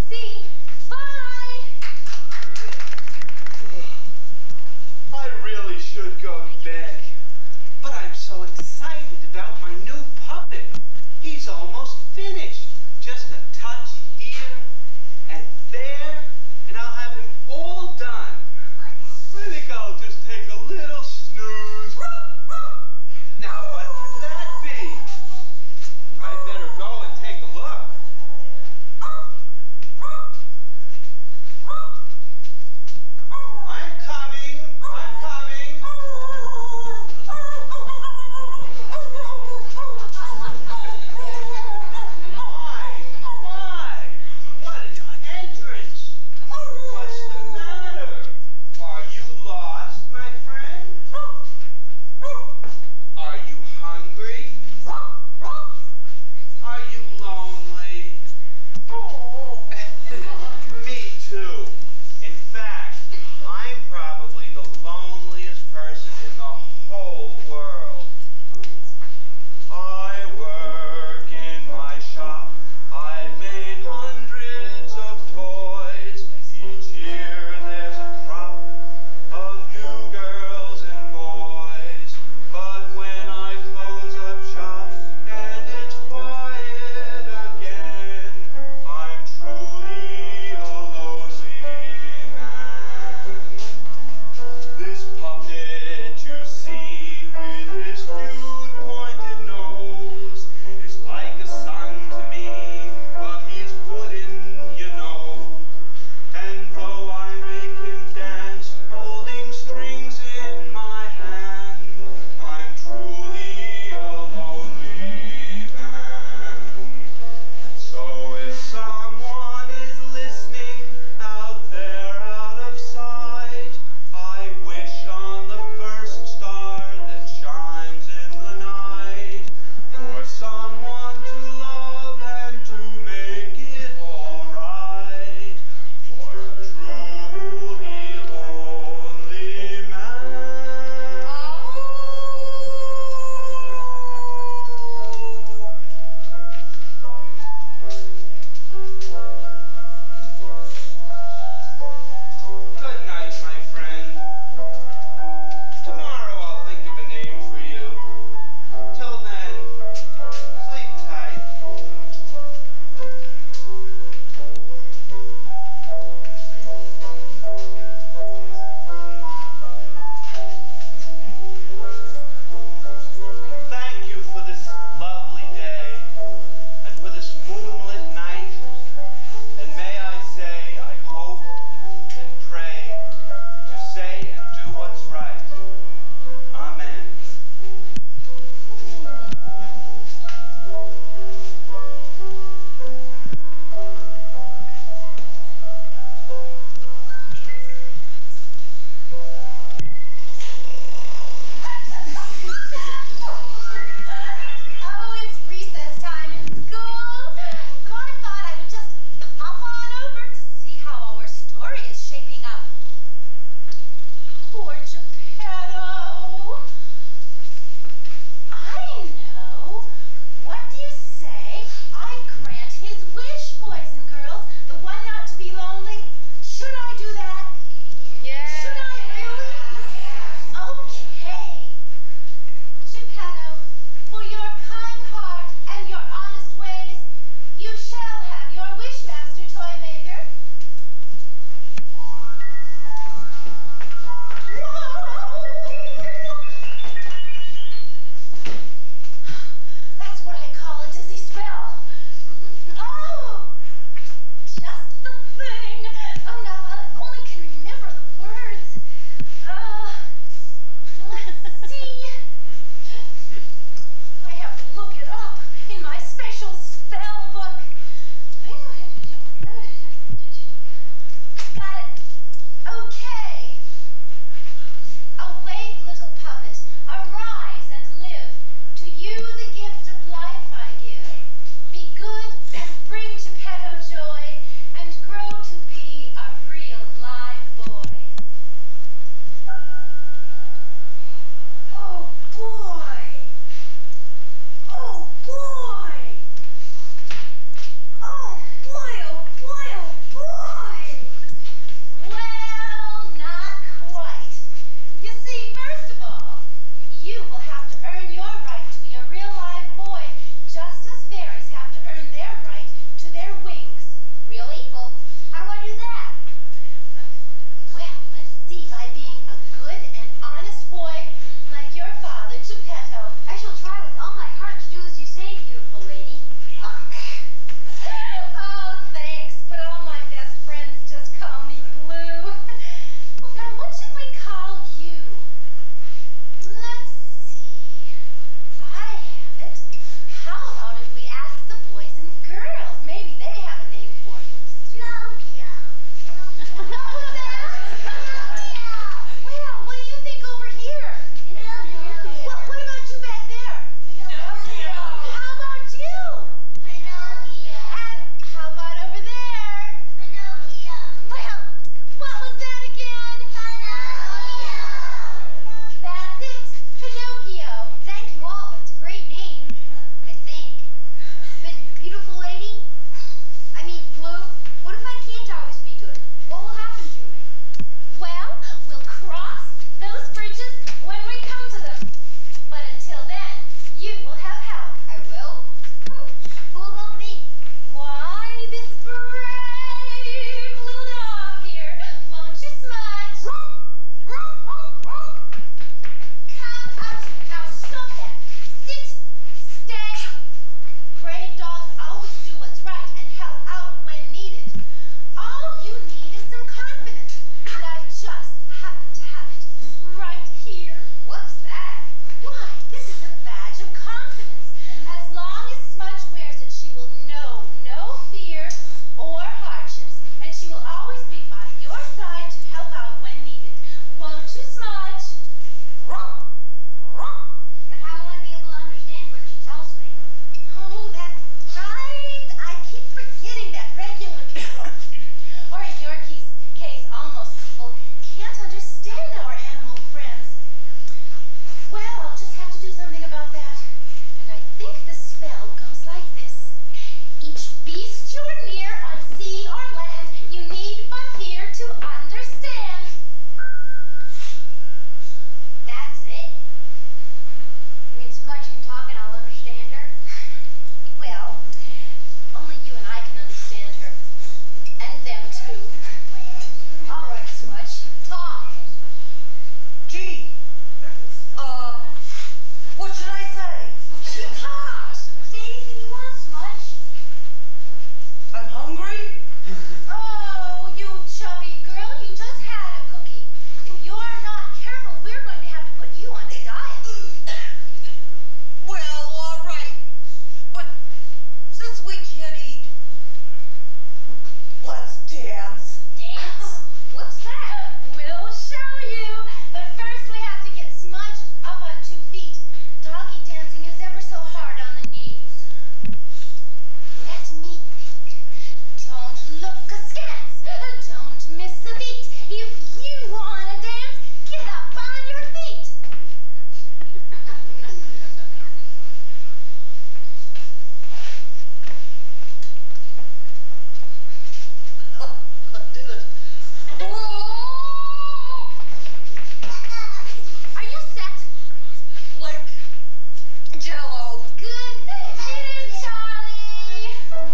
see. Bye! I really should go to bed, but I'm so excited about my new puppet. He's almost finished. Just a touch here and there, and I'll have him all done. I think I'll just take a little snooze. Now what can that be? I'd better go and take a look. I'm coming. I'm coming. My, what an entrance. What's the matter? Are you lost, my friend? Cascades! Don't miss a beat. If you want to dance, get up on your feet. I did it. Whoa! Are you set? Like Jello. Good. Hit it, Charlie.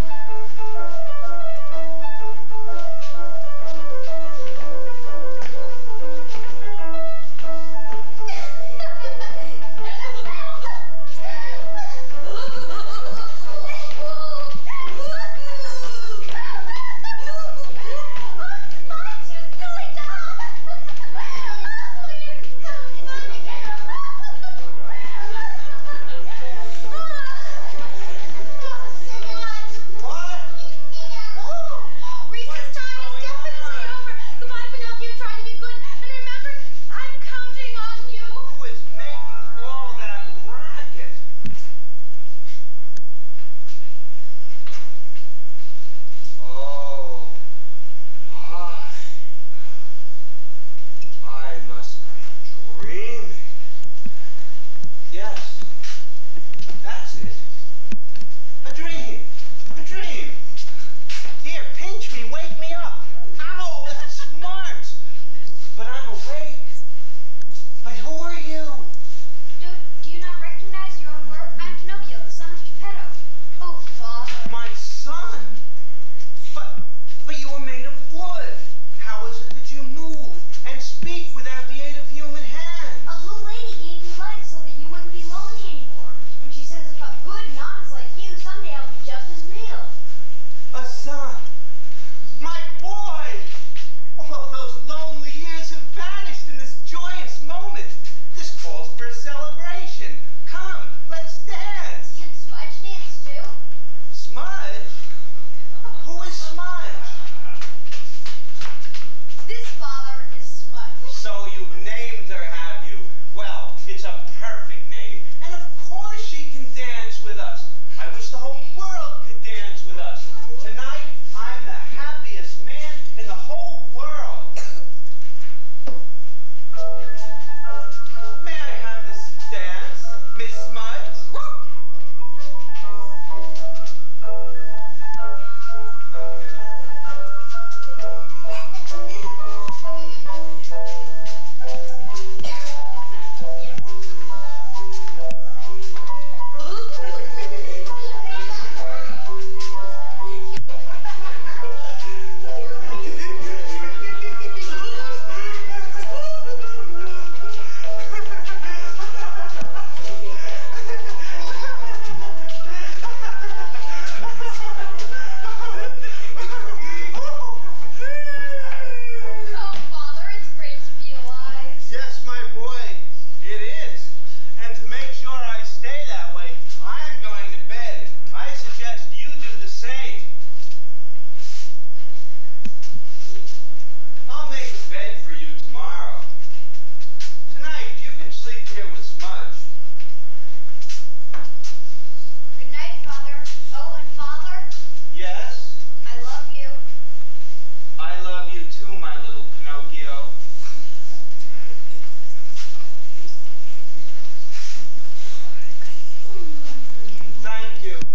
What? Recess time is definitely over. Goodbye, Pinocchio. Try to be good. And remember, I'm counting on you. Who is making all that racket? Oh, my. I must be dreaming. Yes, that's it. A dream. A dream. Here, pinch me, wake me up. Ow, that's smart. But I'm awake. But who are you? Do you not recognize your own work? I'm Pinocchio, the son of Geppetto. Oh, Father. My son? But you were made of wood. How is it that you move and speak without the aid of human hands? A blue lady gave me life so that you wouldn't be lonely anymore. And she says if I'm good and honest like you, someday I'll be just as real. A son. My boy! All those lonely years have vanished in this joyous moment. This calls for a celebration. Come, let's dance. Can Smudge dance too? Smudge? Who is Smudge? This, Father, is Smudge. So you've named her, have you? Well, it's a perfect name. And of course she can dance with us. I wish the whole world could dance with us. Tonight, I'm the happiest man in the whole world. May I have this dance, Miss Smudge? Oh, Father, it's great to be alive. Yes, my boy, it is. And to make sure I stay that way, I'm going to bed. I suggest you do the same. I'll make a bed for you tomorrow. Tonight, you can sleep here with Smudge. Good night, Father. Oh, and Father, Yes, I love you. I love you too, my little Pinocchio. Thank you.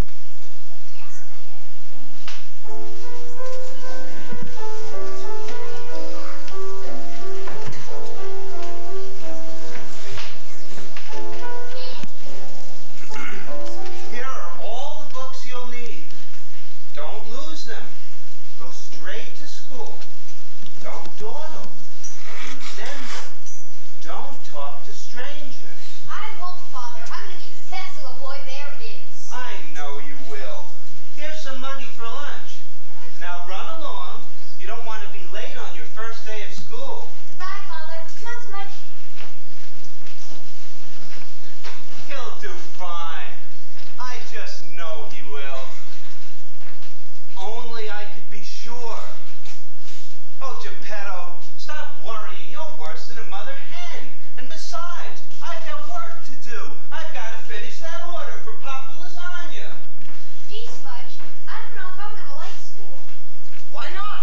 Here are all the books you'll need. Don't lose them. Go straight to school. Don't dawdle. And remember, don't talk to strangers. I won't, Father. I'm going to be the best little boy there is. I know you will. Here's some money for lunch. Now run along. You don't want to be late on your first day of school. Goodbye, Father. Come on, Smudge. He'll do fine. I just know he will. Only I could be sure. Oh, Geppetto, stop worrying. You're worse than a mother hen. And besides, I've got work to do. I've got to finish that order for Papa Lasagna. Gee, Smudge, I don't know if I'm going to like school. Why not?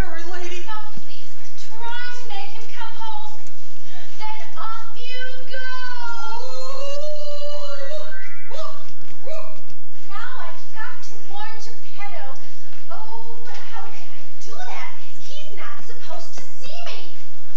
fairy lady. Now, please, try to make him come home. Then off you go. Now I've got to warn Geppetto. Oh, how can I do that? He's not supposed to see me.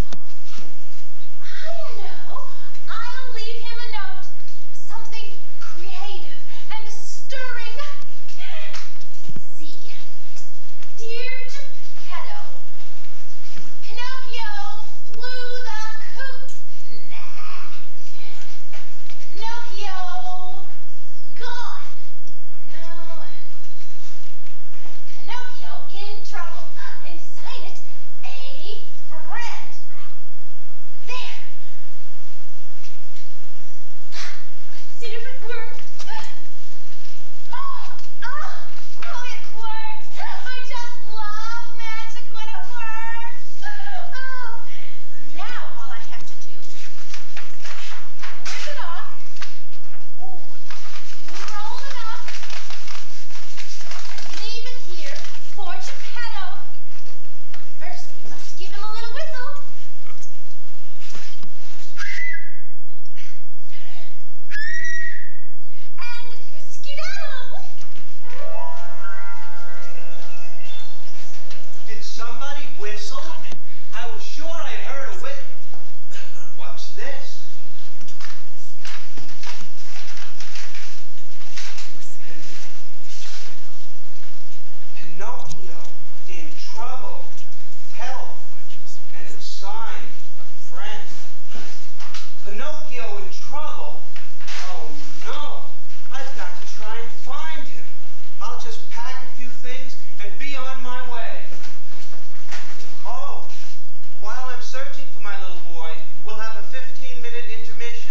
I know. I'll leave him a note. Something creative and stirring. Let's see. Dear Geppetto, Pinocchio flew the coop. Nah. Pinocchio gone. No. Pinocchio in trouble. And sign it, a friend. There. Let's see if it works. Oh, it worked. I just love magic when it works. Oh, now all I have to do is rip it off. Ooh, roll it up. And leave it here for Geppetto. First, we must give him a little whistle. And skedaddle! Did somebody whistle? I was sure I heard a whistle. What's this? Pinocchio in trouble. Help. And it's signed a friend. Pinocchio in trouble? Oh no. I've got to try and find him. I'll just pack a few things and be on my way. Oh, while I'm searching for my little boy, we'll have a 15-minute intermission.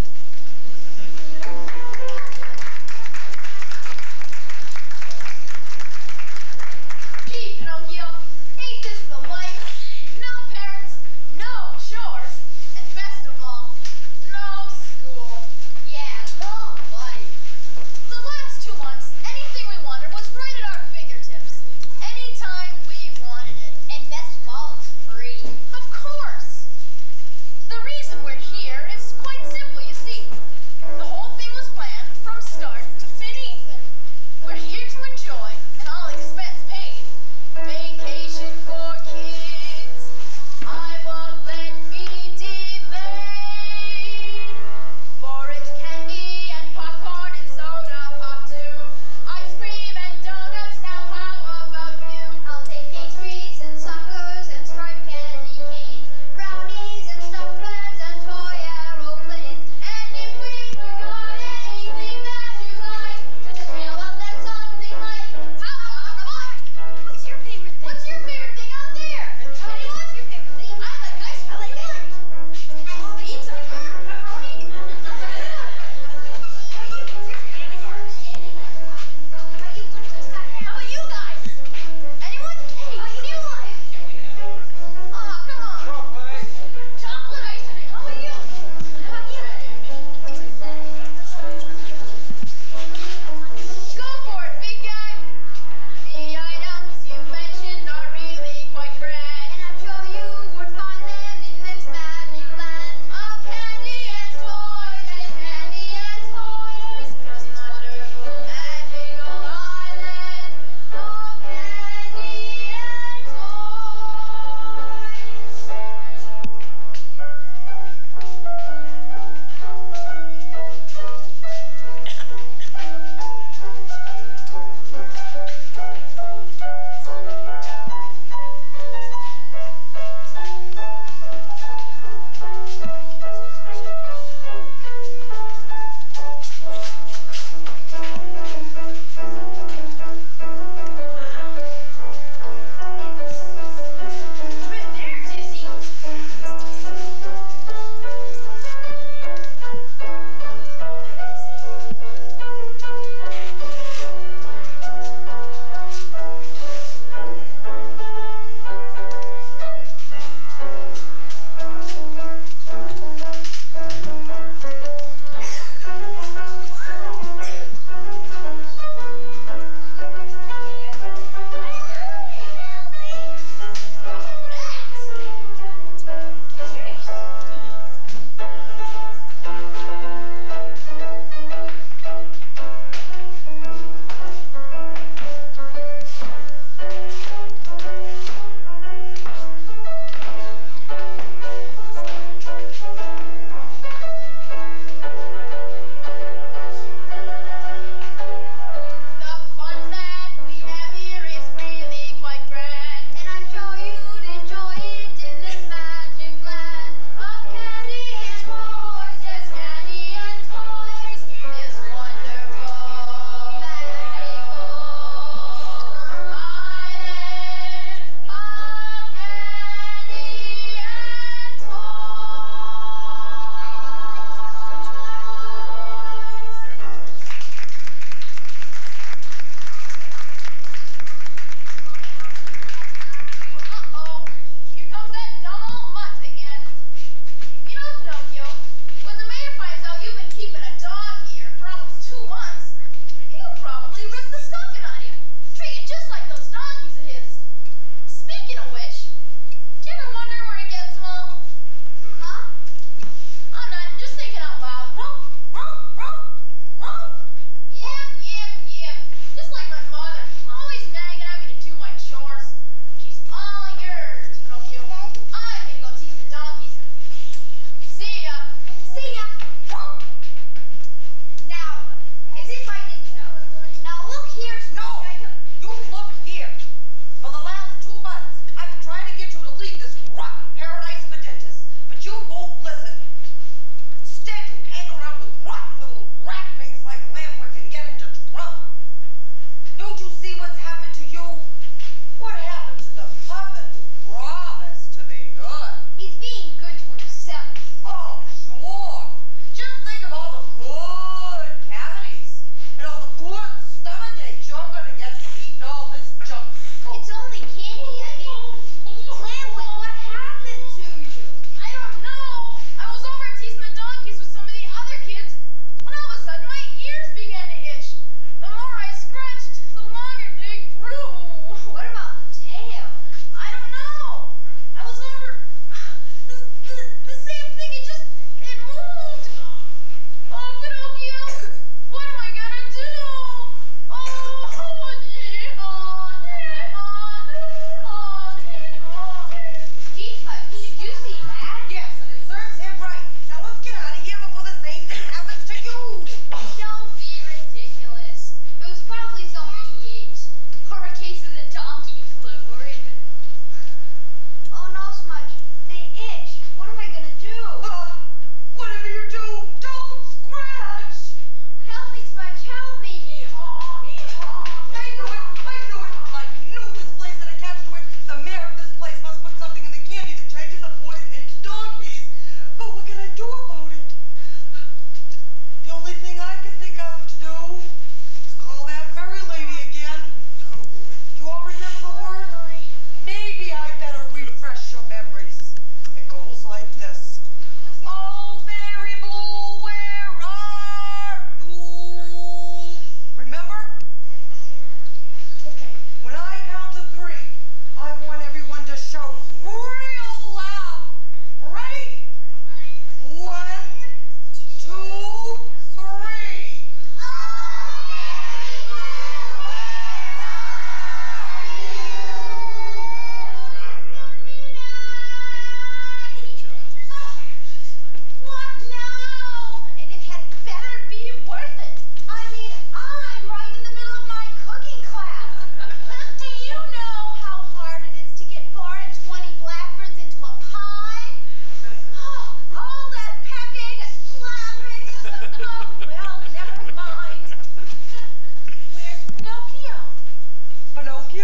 Gee, Pinocchio, ain't this the life? No parents, no chores, and best of all, no school. Yeah, the life. The last 2 months, anything we wanted was right at our fingertips.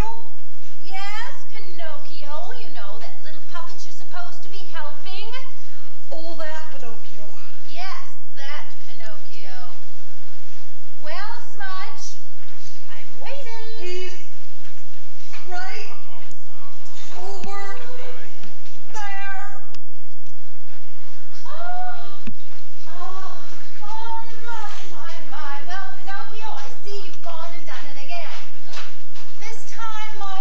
Yes, Pinocchio. You know that little puppet you're supposed to be helping. Oh, that Pinocchio. Yes, that Pinocchio. Well, Smudge, I'm waiting. He's right over there. My. Well, Pinocchio, I see you've gone and done it again. This time, my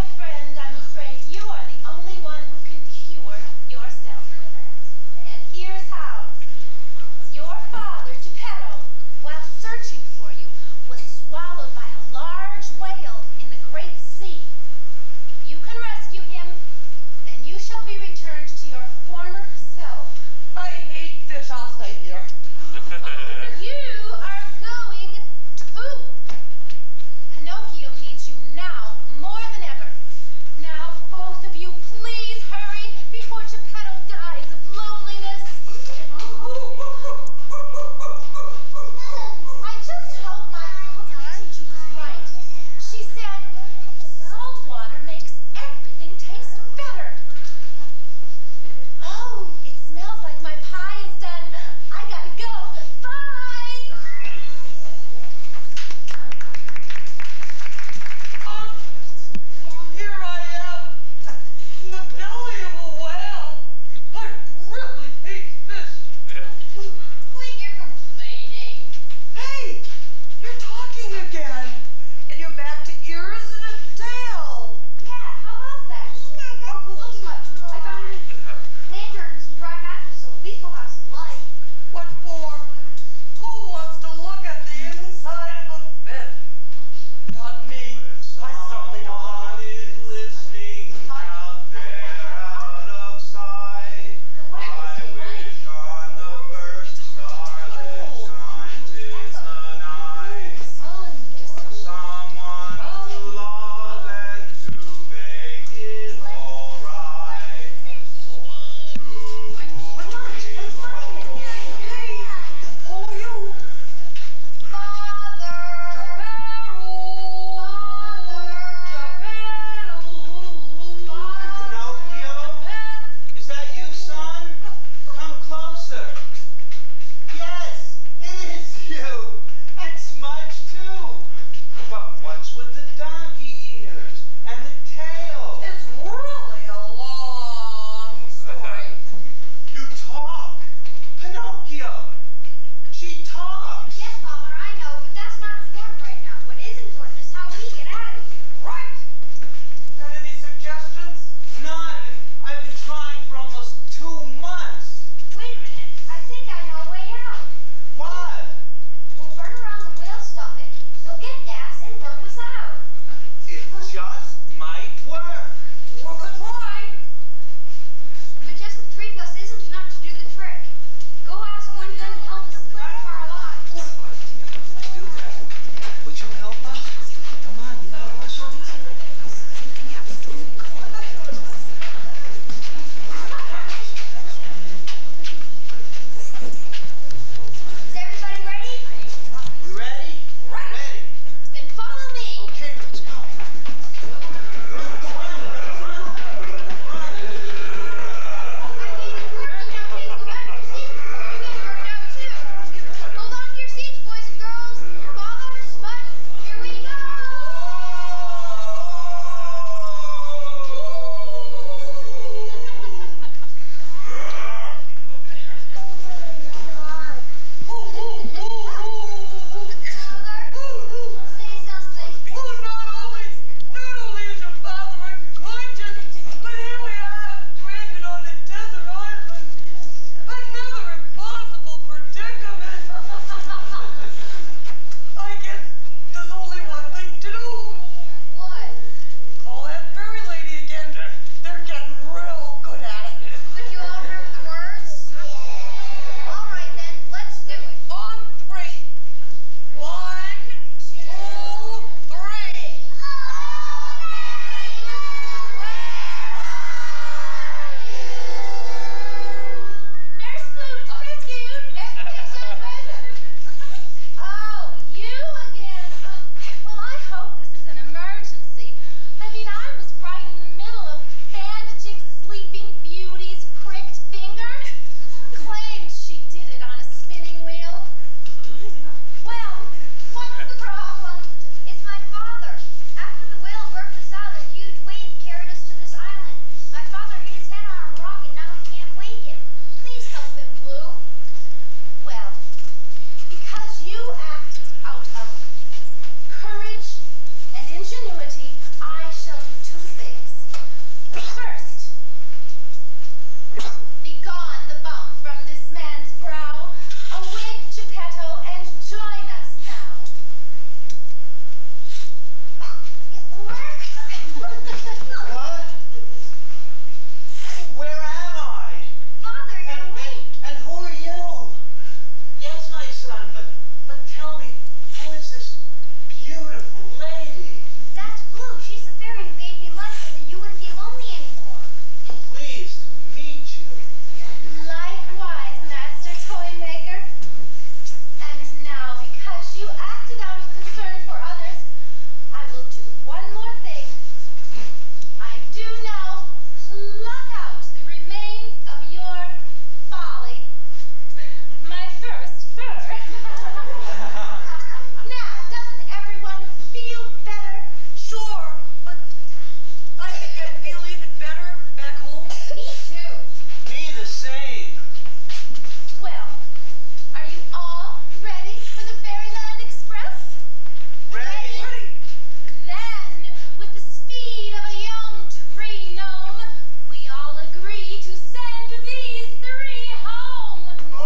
saying. Well, are you all ready for the Fairyland Express? Ready? Then, with the speed of a young tree gnome, we all agree to send these three home.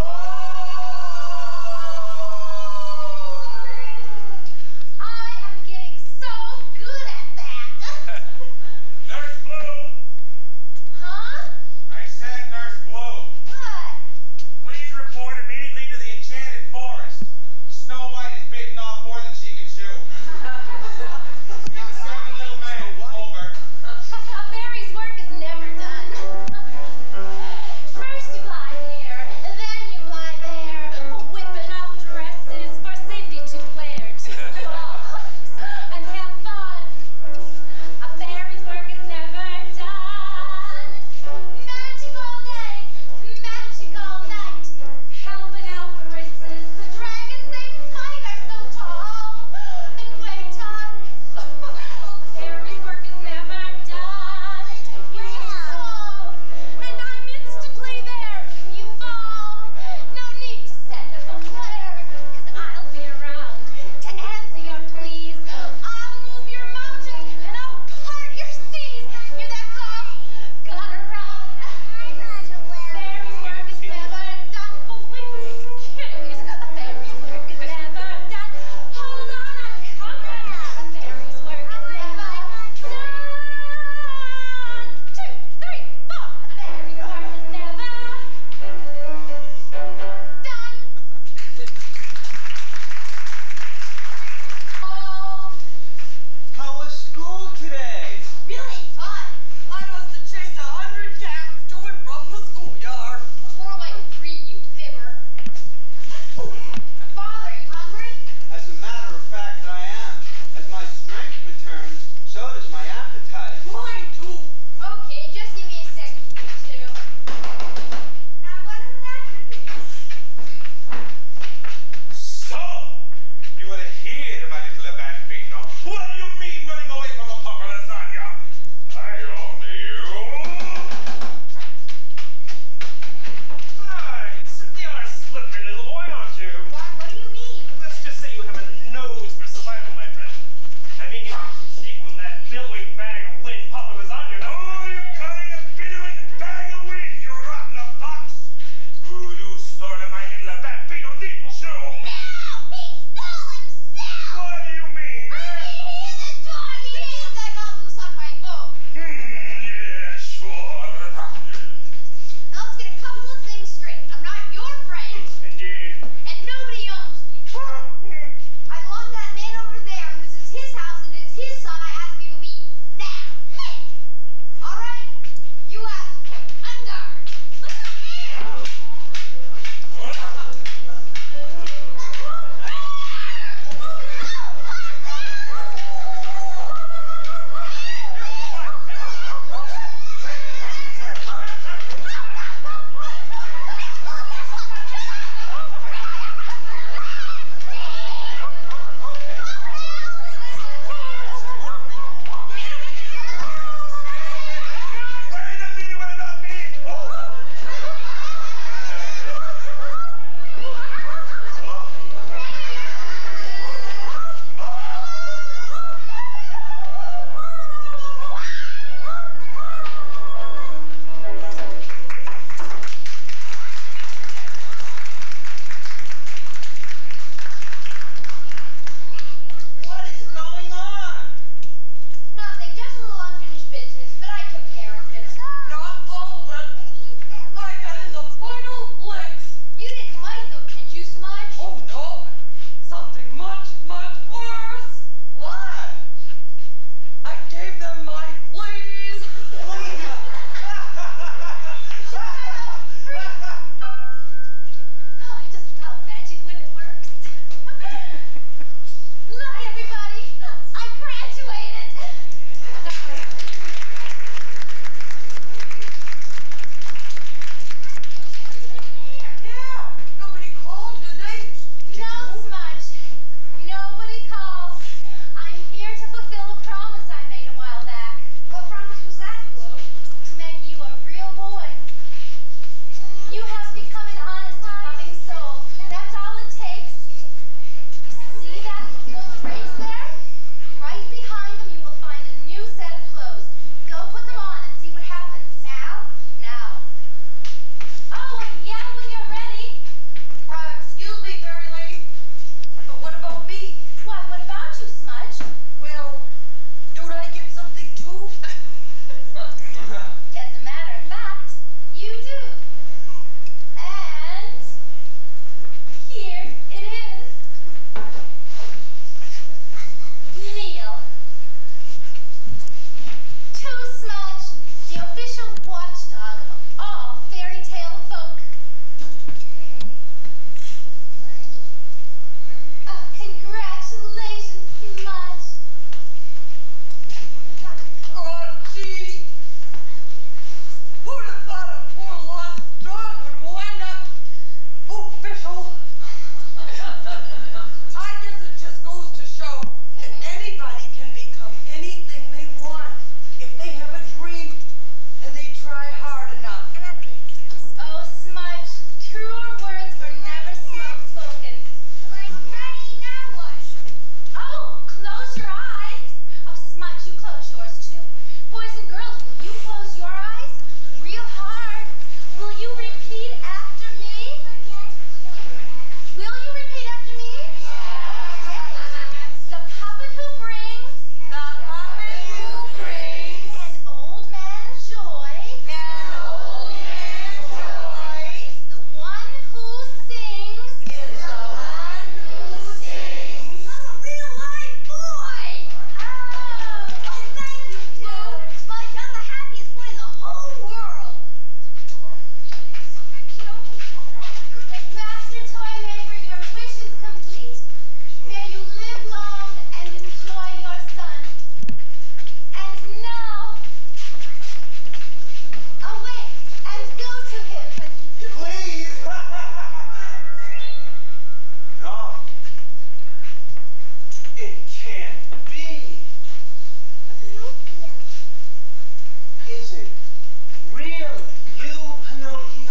I am getting so good at that. Nurse Blue! Huh? I said Nurse Blue. What? Please report official watchdog of all fairy tale folk. Oh, congratulations, Smudge. Oh, gee. Who'd have thought a poor lost dog would wind up official? I guess it just goes to show that anybody can become anything they want if they have a dream and they try hard enough. Oh, Smudge, truer words were never spoken. Oh, close your eyes. Oh, Smudge, you close yours too. Boys and girls, will you close your eyes? Real hard. Will you repeat after me? Will you repeat after me? Okay. The puppet who brings an old man joy is the one who sings. I'm a real live boy. Oh, thank you, Dude. Smudge, I'm the happiest boy in the whole world. Master Toy Maker, your wish is complete. May you live long and enjoy your son. And now, awake and go to him. Please! No. It can't be. Is it really you, Pinocchio?